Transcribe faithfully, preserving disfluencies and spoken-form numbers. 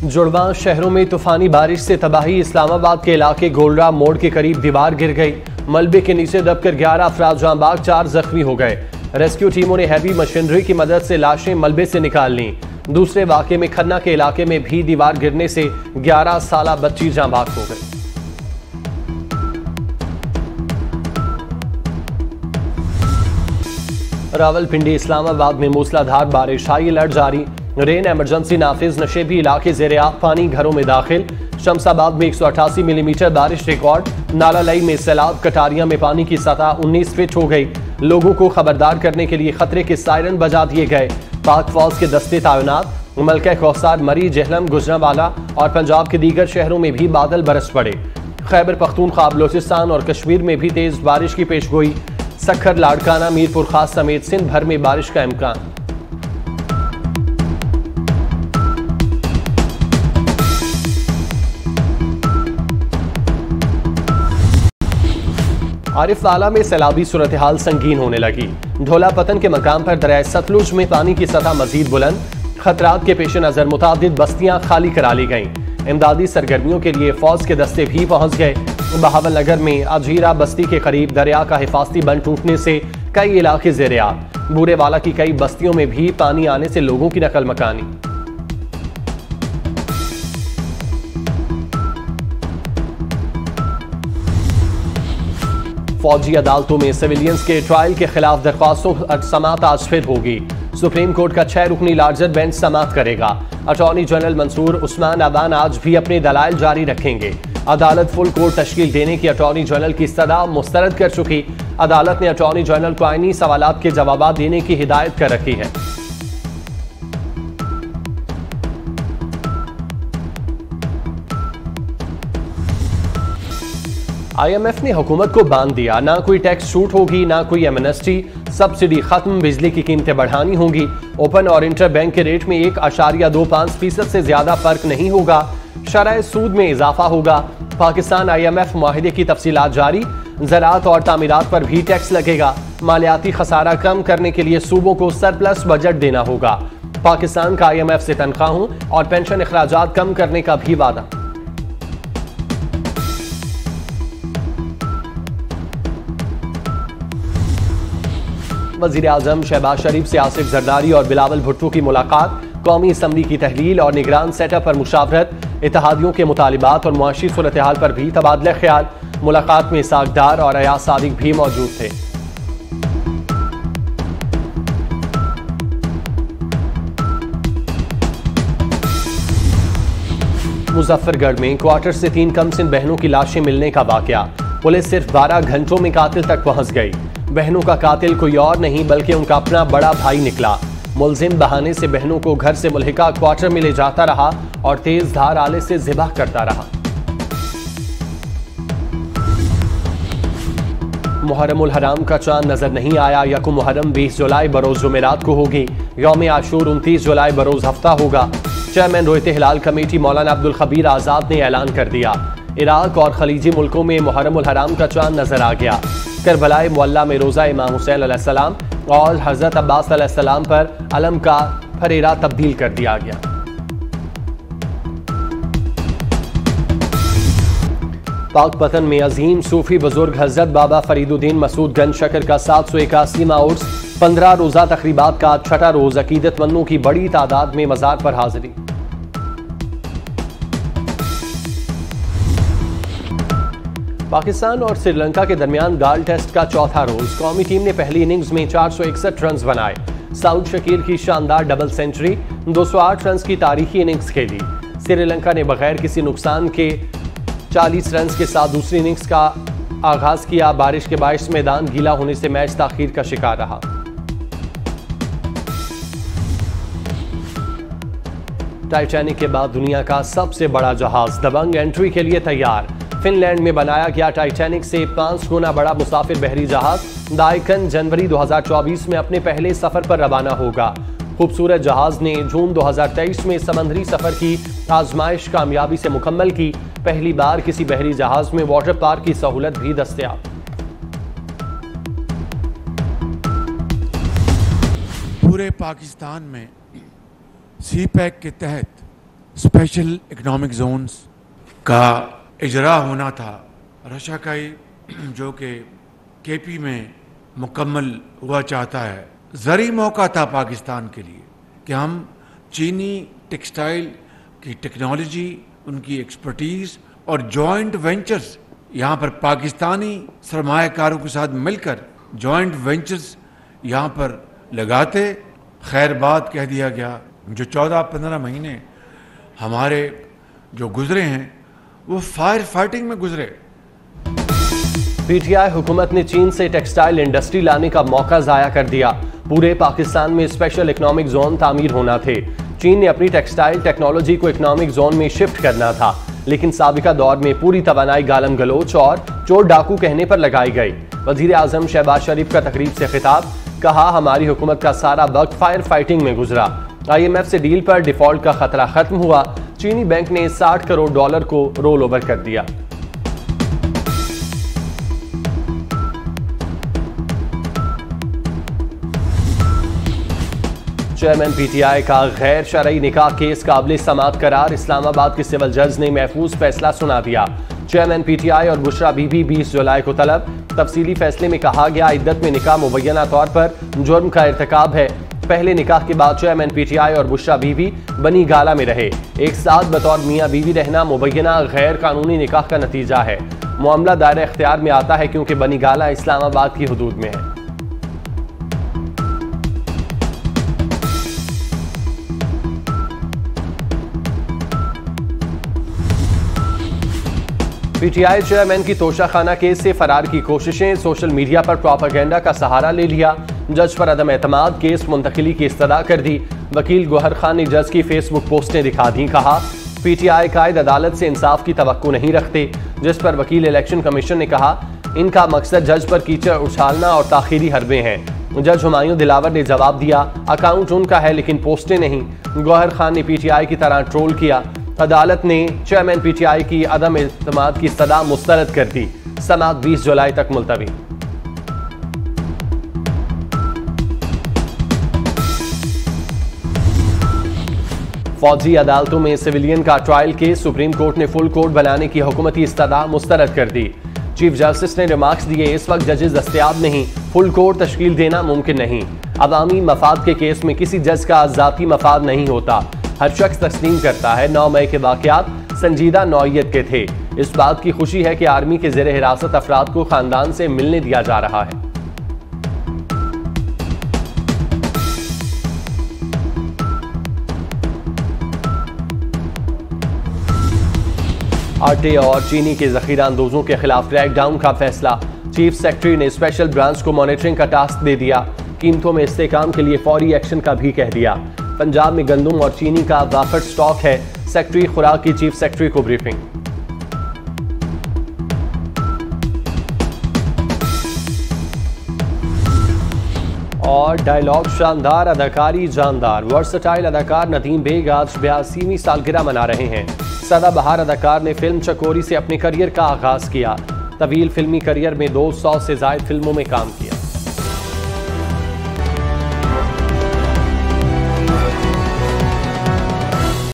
जुड़वा शहरों में तूफानी बारिश से तबाही। इस्लामाबाद के इलाके गोलरा मोड़ के करीब दीवार गिर गई। मलबे के नीचे दबकर ग्यारह अफराद जाँ बाग, चार जख्मी हो गए। रेस्क्यू टीमों ने हैवी मशीनरी की मदद से लाशें मलबे से निकाल ली। दूसरे वाक़े में खन्ना के इलाके में भी दीवार गिरने से ग्यारह साल बच्ची जाँ बाग हो गई। रावलपिंडी इस्लामाबाद में मूसलाधार बारिश, हाई अलर्ट जारी। रेन इमरजेंसी नाफिज, नशेबी इलाके ज़ेरे आब पानी, घरों में दाखिल। शमसाबाद में एक सौ अठासी मिलीमीटर बारिश रिकॉर्ड। नाला लई में सैलाब, कटारिया में पानी की सतह उन्नीस फीट हो गई। लोगों को खबरदार करने के लिए खतरे के सायरन बजा दिए गए। पाक फौज के दस्ते तैनात। मलका कौसार, मरी, जहलम, गुजरांवाला और पंजाब के दीगर शहरों में भी बादल बरस पड़े। खैबर पख्तूनख्वा, बलोचिस्तान और कश्मीर में भी तेज बारिश की पेशगोई। सखर, लाड़काना, मीरपुर खास समेत सिंध भर में बारिश का इम्कान। आरिफ वाला में सैलाबी सूरत हाल संगीन होने लगी। ढोला पतन के मकाम पर दरिया सतलुज में पानी की सतह मजीद बुलंद। खतरात के पेश नजर मुतादिद बस्तियां खाली करा ली गईं। इमदादी सरगर्मियों के लिए फौज के दस्ते भी पहुंच गए। बहावल नगर में अजीरा बस्ती के करीब दरिया का हिफाजती बंद टूटने से कई इलाके ज़ेरे आब। बूरे वाला की कई बस्तियों में भी पानी आने से लोगों की नकल मकानी। फौजी अदालतों में सिविलियंस के ट्रायल के खिलाफ दरख्वास्तों समात आज फिर होगी। सुप्रीम कोर्ट का छह रुकनी लार्जर बेंच समात करेगा। अटॉर्नी जनरल मंसूर उस्मान अबान आज भी अपने दलाइल जारी रखेंगे। अदालत फुल कोर्ट तश्कील देने की अटॉर्नी जनरल की इस्तदा मुस्तरद कर चुकी। अदालत ने अटॉर्नी जनरल को आईनी सवालात के जवाब देने की हिदायत कर रखी है। आईएमएफ ने हुकूमत को बांध दिया, ना कोई टैक्स छूट होगी, ना कोई एमनेस्टी, सब्सिडी खत्म, बिजली की कीमतें बढ़ानी होंगी। ओपन और इंटर बैंक के रेट में एक आशारिया दो पांच फीसद से ज्यादा फर्क नहीं होगा। शरह सूद में इजाफा होगा। पाकिस्तान आईएमएफ मुआहिदे की तफसीलात जारी। ज़राअत और तामीरात पर भी टैक्स लगेगा। मालियाती खसारा कम करने के लिए सूबों को सरप्लस बजट देना होगा। पाकिस्तान का आईएमएफ से तनख्वाहों और पेंशन अखराजात कम करने का भी वादा। वज़ीर आज़म शहबाज शरीफ से आसिफ जरदारी और बिलावल भुट्टो की मुलाकात। कौमी असम्बली की तहलील और निगरान सेटअप पर मुशावरत। इत्तेहादियों के मुतालिबात और मुआशी सूरत हाल पर भी तबादला ख्याल। मुलाकात में इसाक डार और अयाज सादिक भी मौजूद थे। मुजफ्फरगढ़ में क्वार्टर से तीन कमसिन बहनों की लाशें मिलने का वाकया। पुलिस सिर्फ बारह घंटों में कातिल तक पहुंच गई। बहनों का कातिल कोई और नहीं बल्कि उनका अपना बड़ा भाई निकला। मुलजिम बहाने से बहनों को घर से मुल्हिका क्वार्टर में ले जाता रहा और तेज धार आले से ज़िबह करता रहा। मुहर्रमुल हराम का चांद नजर नहीं आया। यकुम मुहर्रम बीस जुलाई बरोज जुमेरात को होगी। यौम आशूर उनतीस जुलाई बरोज हफ्ता होगा। चेयरमैन रोयत हिलाल कमेटी मौलाना अब्दुल खबीर आज़ाद ने ऐलान कर दिया। इराक और खलीजी मुल्कों में मुहर्रमुल हराम का चांद नजर आ गया। करबलाए मुअल्ला में रोज़ा इमाम हुसैन अलैहिस्सलाम और हज़रत अब्बास अलैहिस्सलाम पर अलम का फरेरा तब्दील कर दिया गया। पाक पतन में अजीम सूफी बुजुर्ग हजरत बाबा फरीदुद्दीन मसूद गंज शकर का सात सौ इक्यासीवां उर्स। पंद्रह रोजा तकरीबात का छठा रोज अकीदतमंदों की बड़ी तादाद में मजार पर हाजिरी। पाकिस्तान और श्रीलंका के दरमियान गाल टेस्ट का चौथा रोज। कौमी टीम ने पहली इनिंग्स में चार सौ इकसठ रन बनाए। साउद शकील की शानदार डबल सेंचुरी। दो सौ आठ रन की तारीखी इनिंग्स खेली। श्रीलंका ने बगैर किसी नुकसान के चालीस रन के साथ दूसरी इनिंग्स का आगाज किया। बारिश के बायस मैदान गीला होने से मैच ताखीर का शिकार रहा। टाइटैनिक के बाद दुनिया का सबसे बड़ा जहाज दबंग एंट्री के लिए तैयार। फिनलैंड में बनाया गया टाइटैनिक से पांच गुना बड़ा मुसाफिर बहरी जहाज दाइकन जनवरी दो हज़ार चौबीस में अपने पहले सफर पर रवाना होगा। खूबसूरत जहाज ने जून दो हज़ार तेईस में समंदरी सफर की आजमाइश कामयाबी से मुकम्मल की। पहली बार किसी बहरी जहाज में वाटर पार्क की सहूलत भी दस्तयाब। पूरे पाकिस्तान में सी पैक के तहत स्पेशल इकोनॉमिक जोन्स का इजरा होना था, रशाकाई जो कि केपी में मुकम्मल हुआ चाहता है, ज़री मौका था पाकिस्तान के लिए कि हम चीनी टेक्सटाइल की टेक्नोलॉजी, उनकी एक्सपर्टीज़ और जॉइंट वेंचर्स यहाँ पर पाकिस्तानी सरमायाकारों के साथ मिलकर जॉइंट वेंचर्स यहाँ पर लगाते। खैर बात कह दिया गया। जो चौदह पंद्रह महीने हमारे जो गुजरे हैं वो फायर फाइटिंग में गुजरे। पीटीआई हुकूमत ने चीन से टेक्सटाइल इंडस्ट्री लाने का मौका जाया कर दिया। पूरे पाकिस्तान में स्पेशल इकोनॉमिक जोन तामीर होना थे। चीन ने अपनी टेक्सटाइल टेक्नोलॉजी को इकोनॉमिक जोन में शिफ्ट करना था, लेकिन साबिका दौर में पूरी तवानाई गालम गलोच और चोर डाकू कहने पर लगाई गई। वजीर आजम शहबाज शरीफ का तकरीब से खिताब, कहा हमारी हुकूमत का सारा वक्त फायर फाइटिंग में गुजरा। आईएमएफ से डील पर डिफॉल्ट का खतरा खत्म हुआ। चीनी बैंक ने साठ करोड़ डॉलर को रोल ओवर कर दिया। चेयरमैन पीटीआई का गैर शरई निकाह केस काबिल समाअत करार। इस्लामाबाद के सिविल जज ने महफूज फैसला सुना दिया। चेयरमैन पीटीआई और बुशरा बीबी बीस जुलाई को तलब। तफसीली फैसले में कहा गया, इद्दत में निकाह मुबैना तौर पर जुर्म का इर्तिकाब है। पहले निकाह के बाद चेयरमैन पीटीआई और बुशरा बीबी बनी गाला में रहे। एक साथ बतौर मियाँ बीवी रहना मुबैना गैर कानूनी निकाह का नतीजा है। मामला दायरे इख्तियार में आता है क्योंकि बनी गाला इस्लामाबाद की हुदूद में है। पीटीआई चेयरमैन की तोशाखाना केस से फरार की कोशिशें। सोशल मीडिया पर प्रोपेगेंडा का सहारा ले लिया। जज पर अदम एतमाद, केस मुंतकिली की इस्तदा कर दी। वकील गौहर खान ने जज की फेसबुक पोस्टें दिखा दी। कहा पीटीआई कायद अदालत से इंसाफ की तवक्को नहीं रखते, जिस पर वकील इलेक्शन कमीशन ने कहा इनका मकसद जज पर कीचड़ उछालना और ताखीरी हरबे हैं। जज हुमायूं दिलावर ने जवाब दिया, अकाउंट उनका है लेकिन पोस्टें नहीं। गौहर खान ने पीटीआई की तरह ट्रोल किया। अदालत ने चेयरमैन पीटीआई की अदम इत्मीनान की सदा मुस्तरद कर दी। समाअत बीस जुलाई तक मुलतवी। फौजी अदालतों में सिविलियन का ट्रायल केस। सुप्रीम कोर्ट ने फुल कोर्ट बनाने की हुकूमती इस्तदा मुस्तरद कर दी। चीफ जस्टिस ने रिमार्क्स दिए, इस वक्त जजेस दस्तयाब नहीं, फुल कोर्ट तश्कील देना मुमकिन नहीं। अवामी मफाद के केस में किसी जज का जाती मफाद नहीं होता। हर शख्स तस्लीम करता है नौ मई के वाकयात संजीदा नौयत के थे। इस बात की खुशी है कि आर्मी के ज़ेरे हिरासत अफराद को खानदान से मिलने दिया जा रहा है। आटे और चीनी के जखीरा अंदोजों के खिलाफ क्रैकडाउन का फैसला। चीफ सेक्रेटरी ने स्पेशल ब्रांच को मॉनिटरिंग का टास्क दे दिया। कीमतों में इस्तेकाम के लिए फौरी एक्शन का भी कह दिया। पंजाब में गंदम और चीनी का वाफर स्टॉक है। सेक्रेटरी खुराक की चीफ सेक्रेटरी को ब्रीफिंग। और डायलॉग शानदार, अदाकारी जानदार। वर्सटाइल अदाकार नदीम बेग आज बयासीवीं सालगिरह मना रहे हैं। सदाबहार अदाकार ने फिल्म चकोरी से अपने करियर का आगाज किया। तवील फिल्मी करियर में दो सौ से ज्यादा फिल्मों में काम किया।